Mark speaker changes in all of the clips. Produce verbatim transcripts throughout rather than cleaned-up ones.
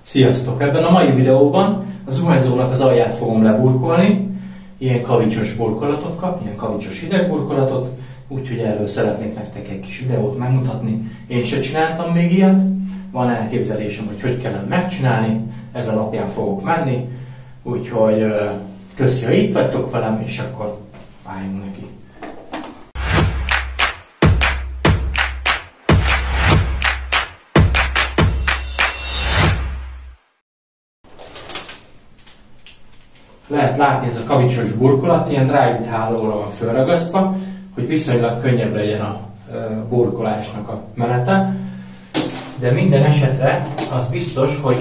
Speaker 1: Sziasztok! Ebben a mai videóban a zuhanyzónak az alját fogom leburkolni, ilyen kavicsos burkolatot kap, ilyen kavicsos hideg burkolatot, úgyhogy erről szeretnék nektek egy kis videót megmutatni. Én se csináltam még ilyet, van elképzelésem, hogy hogy kellene megcsinálni, ez alapján fogok menni, úgyhogy köszi, ha itt vagytok velem, és akkor váljunk neki. Lehet látni, ez a kavicsos burkolat ilyen drágít hálóra van fölragasztva, hogy viszonylag könnyebb legyen a burkolásnak a menete. De minden esetre az biztos, hogy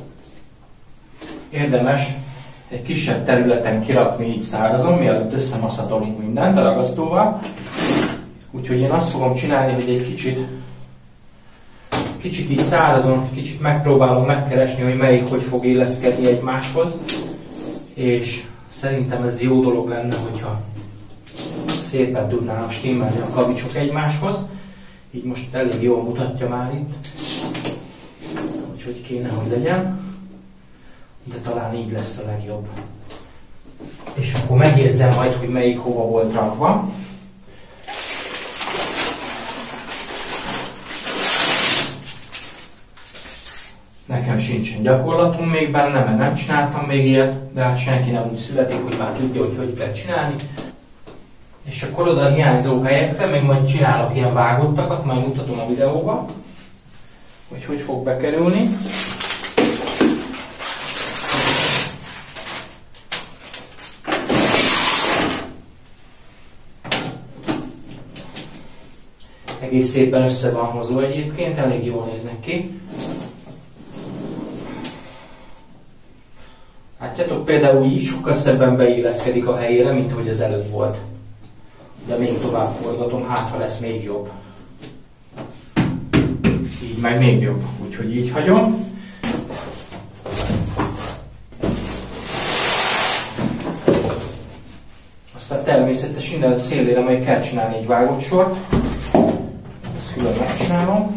Speaker 1: érdemes egy kisebb területen kirakni így szárazon, mielőtt összemaszatolunk mindent a ragasztóval. Úgyhogy én azt fogom csinálni, hogy egy kicsit, kicsit így szárazon, kicsit megpróbálom megkeresni, hogy melyik hogy fog illeszkedni egymáshoz. És szerintem ez jó dolog lenne, hogyha szépen tudnának stimmelni a kavicsok egymáshoz. Így most elég jól mutatja már itt, úgyhogy kéne, hogy legyen, de talán így lesz a legjobb. És akkor megjegyzem majd, hogy melyik hova volt rakva. Nekem sincsen gyakorlatom még benne, mert nem csináltam még ilyet, de hát senki nem úgy születik, hogy már tudja, hogy hogy kell csinálni. És akkor oda a hiányzó helyekre még majd csinálok ilyen vágottakat, majd mutatom a videóban, hogy hogy fog bekerülni. Egész szépen össze van hozva egyébként, elég jól néznek ki. Látjátok, például így sokkal szebben beilleszkedik a helyére, mint ahogy az előbb volt. De még tovább forgatom, hát ha lesz még jobb. Így meg még jobb, úgyhogy így hagyom. Aztán természetesen innen a szélére majd kell csinálni egy vágott sort. Ezt külön megcsinálom.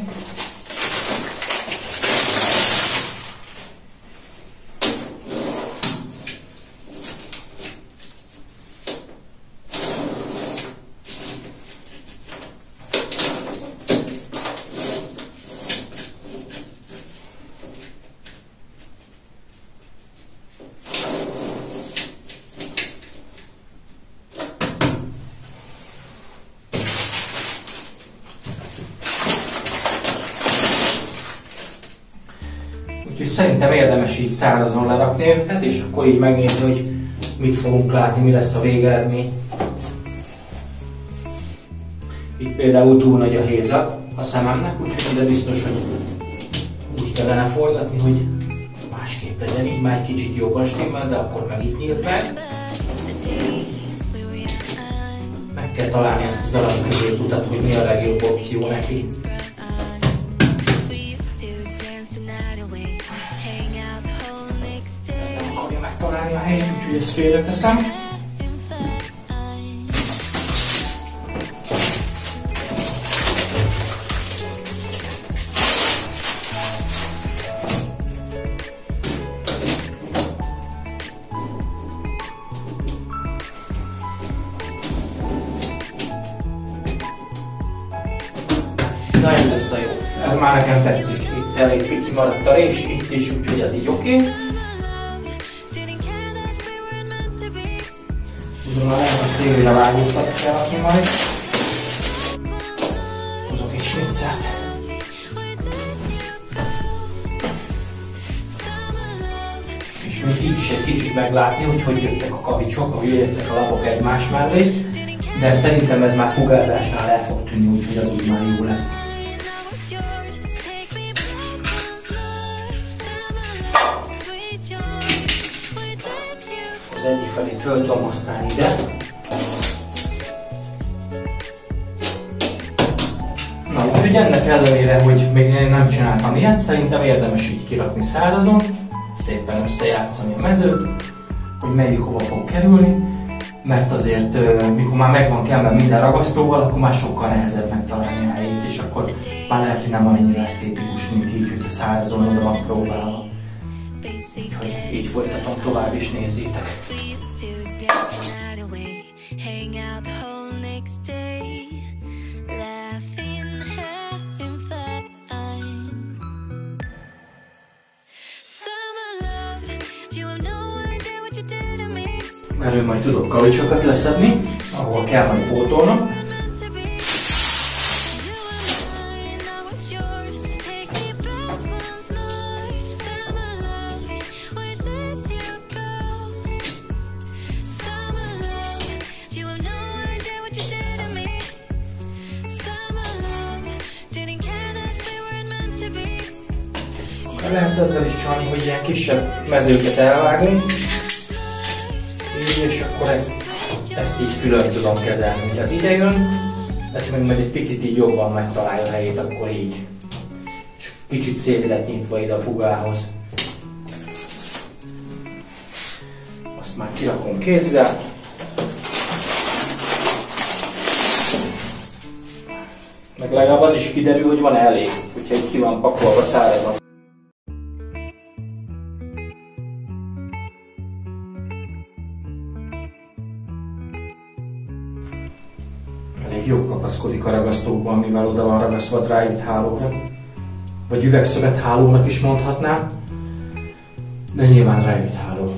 Speaker 1: Úgyhogy szerintem érdemes így szárazon lerakni őket, és akkor így megnézni, hogy mit fogunk látni, mi lesz a végeredmény. Itt például túl nagy a hézag a szememnek, úgyhogy ide biztos, hogy úgy kellene forgatni, hogy másképp legyen, így már egy kicsit jobban stimmel, de akkor meg itt nyílt meg. Meg kell találni ezt az alany középutat, hogy mi a legjobb opció neki. Megtalálni a helyet, úgyhogy ezt félreteszem. Na, ez lesz a jó. Ez már nekem tetszik. Itt elég pici maradt a rés, itt is, úgyhogy ez így oké. Okay. Tudom, lehet a szélére vágódtat kell adni majd. Hozok egy snitzert. És még így is egy kicsit meglátni, hogy hogy jöttek a kavicsok, ahogy jöttek a lapok egymás mellé. De szerintem ez már fugázásnál el fog tűnni, úgyhogy az úgy már jó lesz. Az egyik felé föl tudom használni ide. Na, úgyhogy ennek ellenére, hogy még én nem csináltam ilyet, szerintem érdemes így kirakni szárazon, szépen összejátszani a mezőt, hogy melyik hova fog kerülni, mert azért mikor már megvan kelve minden ragasztóval, akkor már sokkal nehezebb megtalálni a helyét, és akkor már lehet, hogy nem annyira esztétikus, mint így, hogy a szárazon oda van próbálva. Úgyhogy így folytatom tovább is, nézzétek. Erről majd tudok kavicsokat leszedni, ahol kell majd pótolnom. Lehet azzal is csalni, hogy ilyen kisebb mezőket elvágunk, így, és akkor ezt, ezt így külön tudom kezelni, mint az ide jön, ezt meg majd egy picit így jobban megtalálja a helyét, akkor így. És kicsit szét lett nyitva ide a fugához. Azt már kirakom kézzel. Meg legalább az is kiderül, hogy van elég, úgyhogy ki van pakolva szárazon. Elég jó kapaszkodik a ragasztókban, mivel oda van ragasztva a dryvit hálóra. Vagy üvegszövet hálónak is mondhatnám, de nyilván dryvit háló.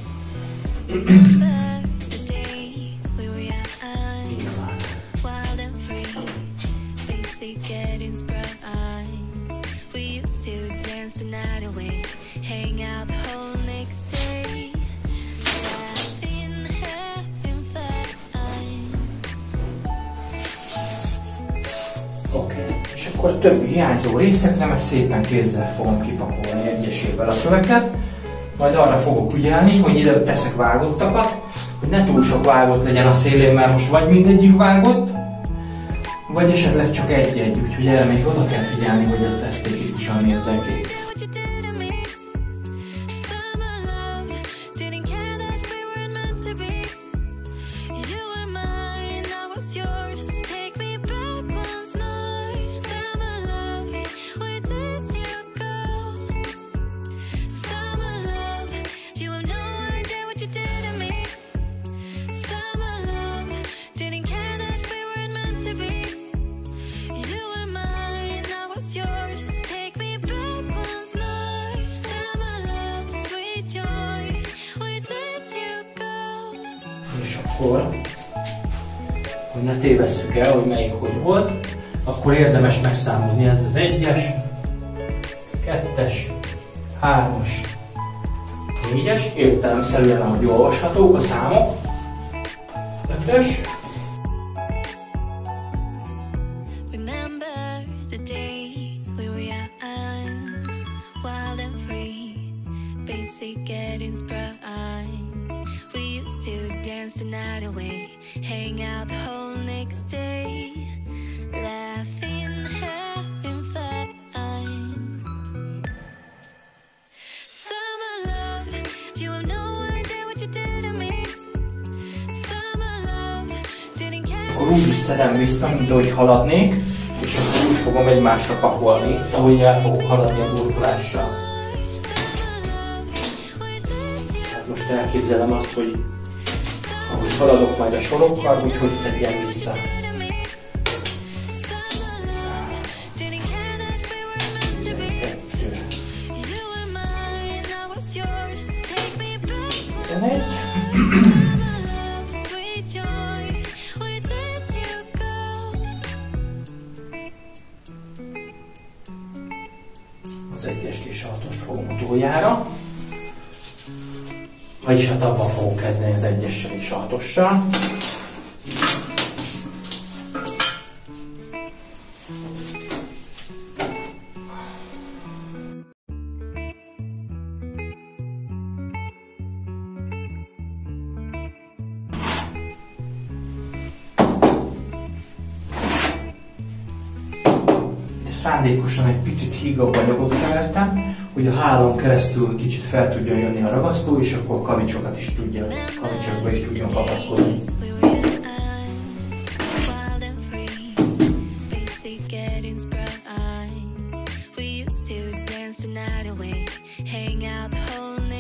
Speaker 1: Oké, okay. És akkor a többi hiányzó részekre meg szépen kézzel fogom kipakolni egyesével a köveket, majd arra fogok ügyelni, hogy ide teszek vágottakat, hogy ne túl sok vágott legyen a szélén, mert most vagy mindegyik vágott, vagy esetleg csak egy-egy, úgyhogy erre még oda kell figyelni, hogy ez esztétikusan nézzen ki. És akkor, hogy ne tévesszük el, hogy melyik hogy volt, akkor érdemes megszámozni ezt az egyes, kettes, hármas, négyes, értelemszerűen, ahogy olvashatók a számok, ötös,
Speaker 2: the night away, hang out the whole next day, laughing, having fun. Summer love, you have no idea what you did to me. Summer love, didn't care.
Speaker 1: Akkor úgy is szedem vissza, mint ahogy haladnék, és akkor úgy fogom egymásra pakolni, ahogy el fogok haladni a burkolással. Hát most elképzelem azt, hogy ahogy haladok majd a sorokkal, úgyhogy szedjem vissza. tizenegy. Az egyest és a hatost fogom utoljára. Vagyis hát abban fogok kezdeni az egyessel és a hatossal. De szándékosan egy picit hígabb anyagot kevertem, hogy a hálón keresztül kicsit fel tudjon jönni a ragasztó, és akkor a kavicsokat is tudja, kavicsokba is tudjon kapaszkodni.
Speaker 2: We used to dance the night away, hang out the whole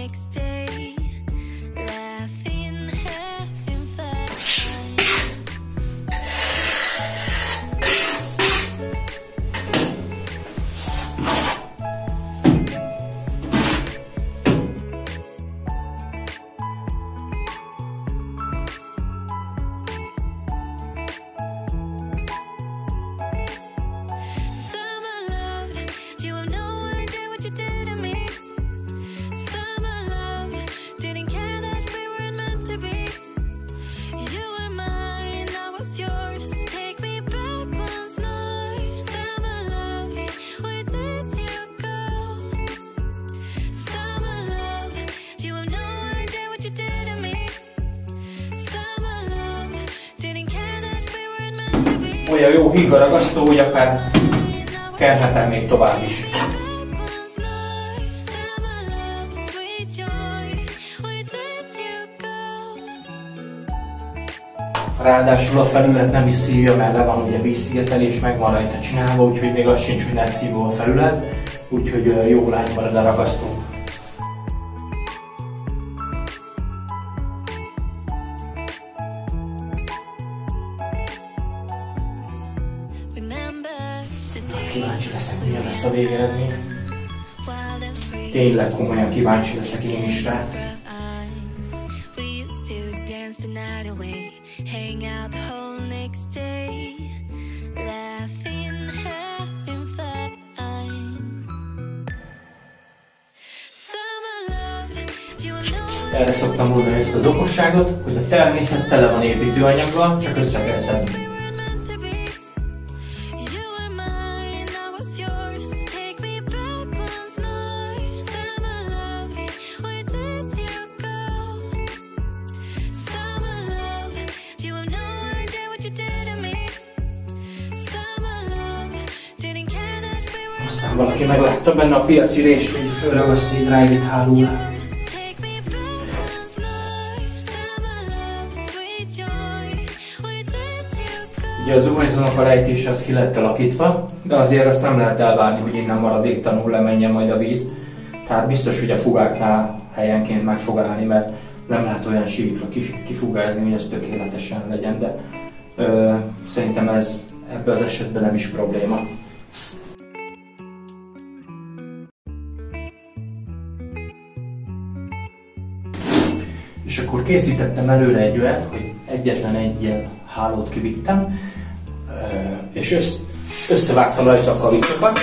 Speaker 1: olyan jó hígaragasztó, hogy akár kerhetem még tovább is. Ráadásul a felület nem is szívja, mert le van ugye vízszigetelés, meg van rajta csinálva, úgyhogy még az sincs, hogy nem szívó a felület, úgyhogy jó lágy marad a ragasztó. Kíváncsi leszek, milyen lesz a végeredmény. Tényleg komolyan kíváncsi leszek én is rá. Erre szoktam mondani ezt az okosságot, hogy a természet tele van építőanyaggal, csak össze kell szedni. Aztán valaki meglátta benne a piaci rést, hogy fölragasztja egy drágít hálóra. Ugye a zuhanyzónak a rejtése az ki lett alakítva, de azért azt nem lehet elvárni, hogy innen maradéktalanul lemenjen majd a víz. Tehát biztos, hogy a fugáknál helyenként meg fog állni, mert nem lehet olyan síkra kifugázni, hogy ez tökéletesen legyen, de ö, szerintem ez ebben az esetben nem is probléma. És akkor készítettem előre egy olyat, hogy egyetlen egy ilyen hálót kivittem, és össze, összevágtam rajta a kavicsokat.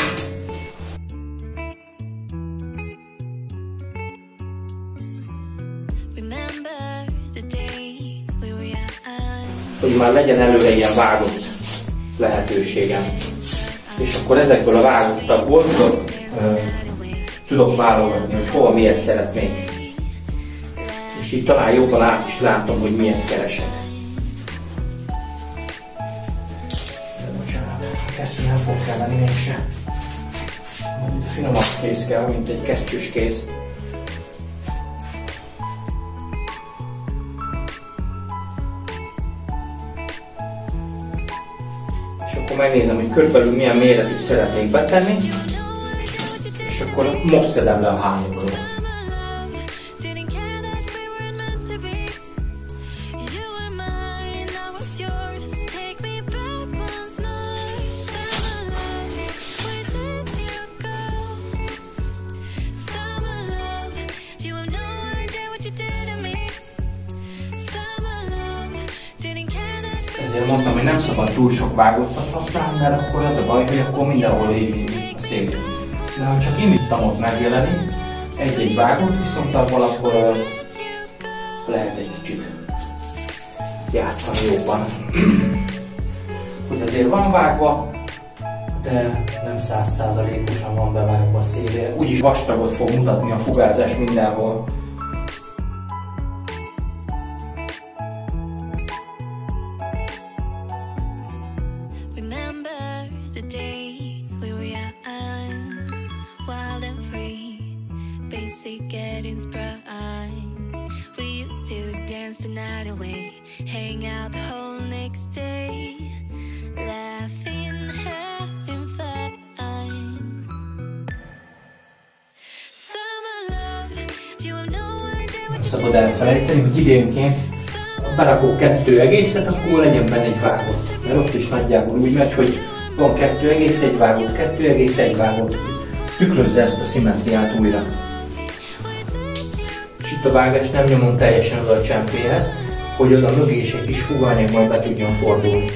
Speaker 1: Hogy már legyen előre ilyen vágott lehetőségem. És akkor ezekből a vágottakból tudok, tudok válogatni, hogy hova miért szeretnék. És így talán jobban át is látom, hogy miért keresek. Ezt nem fog kelleni mégse. Finomabb kéz kell, mint egy kesztyűs kéz. És akkor megnézem, hogy körülbelül milyen méretűt szeretnék betenni. És akkor most szedem le a hányokról. Ezért mondtam, hogy nem szabad túl sok vágottat használni, mert akkor az a baj, hogy akkor mindenhol érinti a szél. De ha csak imittam ott megjelenik, egy-egy vágott, viszont abból akkor lehet egy kicsit játszani jobban. Hogy azért van vágva, de nem száz százalékosan van bevágva a szélére. Úgyis vastagot fog mutatni a fugázás mindenhol. Szabad elfelejteni, hogy idénként berakok kettő egészet, akkor legyen benne egy vágott. Mert ott is nagyjából úgy megy, hogy van kettő egész, egy vágott, kettő egész, egy vágott. Tükrözze ezt a szimmetriát újra. És itt a vágás nem nyomom teljesen oda a csempéhez, hogy oda mögé is egy kis fuganyag majd be tudjon fordulni.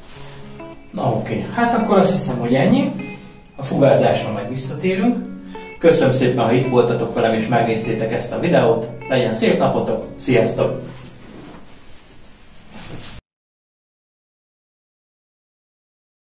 Speaker 1: Na oké, okay. Hát akkor azt hiszem, hogy ennyi. A fugázásra meg visszatérünk. Köszönöm szépen, ha itt voltatok velem és megnéztétek ezt a videót. Legyen szép napotok, sziasztok!